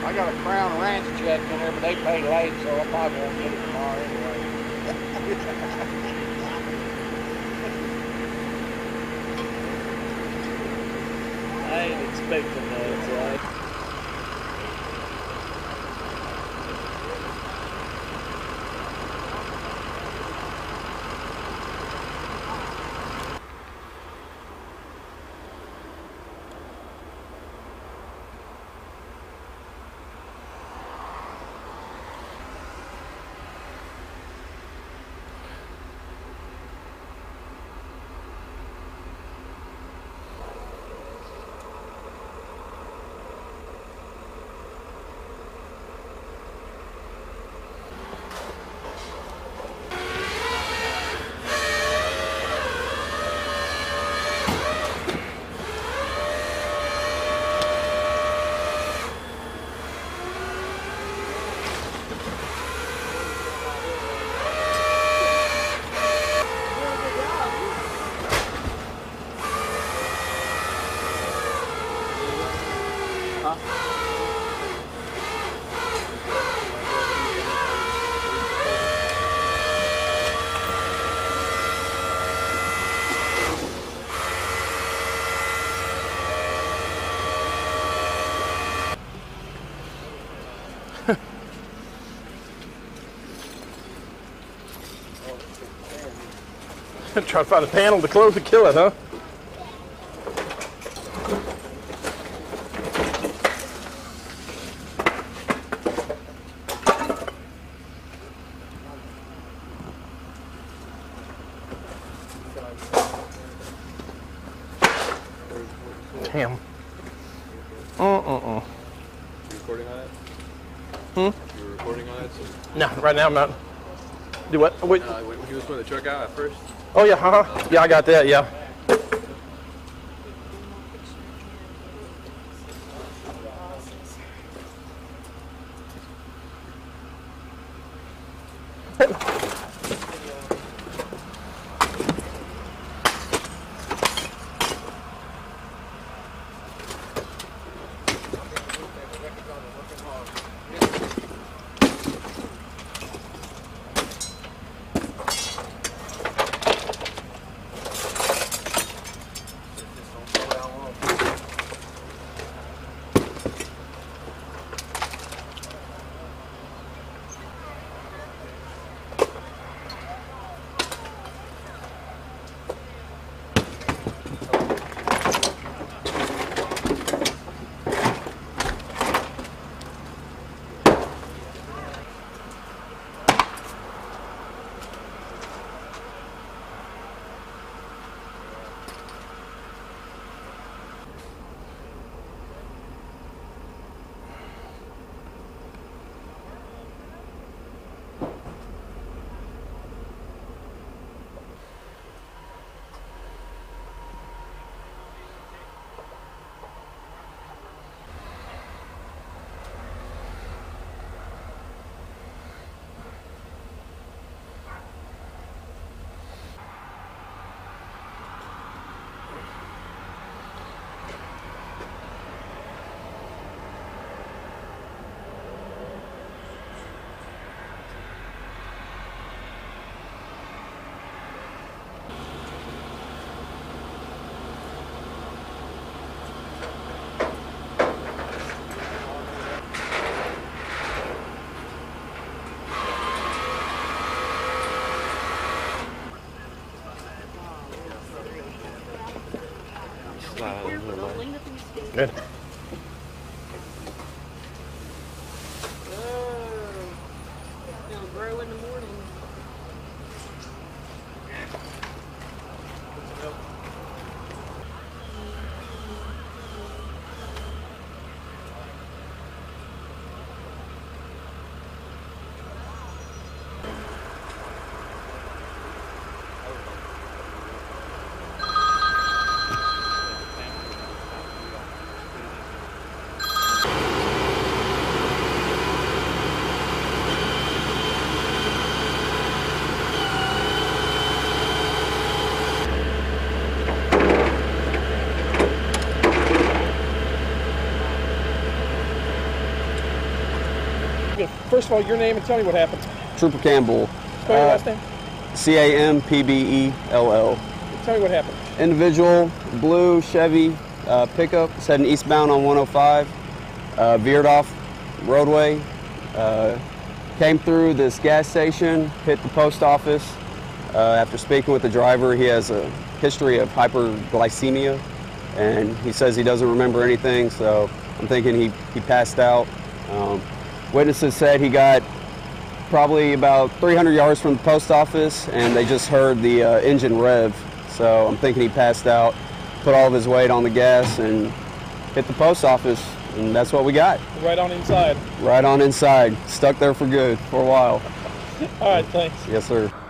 I got a Crown Ranch check in there, but they paid late, so I probably won't get it tomorrow anyway. I ain't expecting that, right? Try to find a panel to close and kill it, huh? Damn. You recording on it? Hmm? You were recording on it? So... No, right now I'm not. Do what? Wait. When he was putting the truck out at first? Oh yeah, yeah, I got that, yeah. Good. It'll grow in the morning. First of all, your name and tell me what happened. Trooper Campbell. Spell your last name. Campbell. Tell me what happened. Individual, blue Chevy pickup, was heading eastbound on 105, veered off roadway, came through this gas station, hit the post office. After speaking with the driver, he has a history of hyperglycemia, and he says he doesn't remember anything, so I'm thinking he passed out. Witnesses said he got probably about 300 yards from the post office, and they just heard the engine rev. So I'm thinking he passed out, put all of his weight on the gas, and hit the post office, and that's what we got. Right on inside. Right on inside. Stuck there for good for a while. All right, thanks. Yes, sir.